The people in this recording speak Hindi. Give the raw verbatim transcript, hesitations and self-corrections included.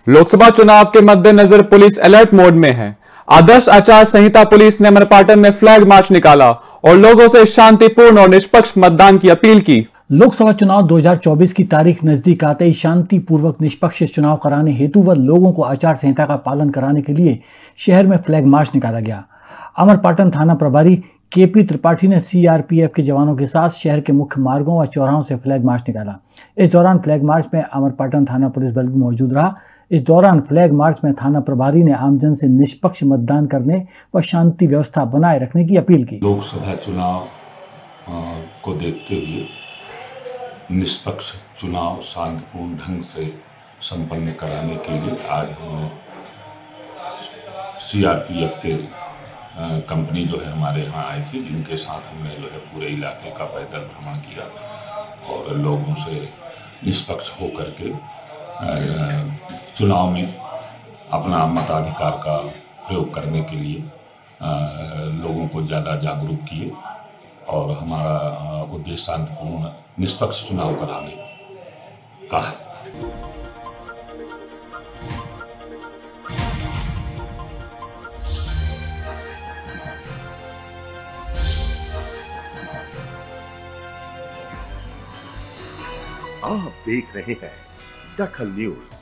लोकसभा चुनाव के मद्देनजर पुलिस अलर्ट मोड में है। आदर्श आचार संहिता पुलिस ने अमरपाटन में फ्लैग मार्च निकाला और लोगों से शांतिपूर्ण और निष्पक्ष मतदान की अपील की। लोकसभा चुनाव दो हज़ार चौबीस की तारीख नजदीक आते ही शांतिपूर्वक निष्पक्ष चुनाव कराने हेतु व लोगों को आचार संहिता का पालन कराने के लिए शहर में फ्लैग मार्च निकाला गया। अमरपाटन थाना प्रभारी केपी त्रिपाठी ने सीआरपीएफ के जवानों के साथ शहर के मुख्य मार्गों व चौराहों से फ्लैग मार्च निकाला। इस दौरान फ्लैग मार्च में अमरपाटन थाना पुलिस बल मौजूद रहा। इस दौरान फ्लैग मार्च में थाना प्रभारी ने आमजन से निष्पक्ष मतदान करने व शांति व्यवस्था बनाए रखने की अपील की। लोकसभा चुनाव को देखते हुए निष्पक्ष चुनाव शांतिपूर्ण ढंग से संपन्न कराने के लिए आज हमने सीआरपीएफ के कंपनी जो है हमारे यहाँ आई थी, जिनके साथ हमने जो है पूरे इलाके का पैदल भ्रमण किया और लोगों से निष्पक्ष होकर के चुनाव में अपना मताधिकार का प्रयोग करने के लिए लोगों को ज़्यादा जागरूक किए और हमारा उद्देश्य शांतिपूर्ण निष्पक्ष चुनाव कराने का है। आप देख रहे हैं दखल न्यूज।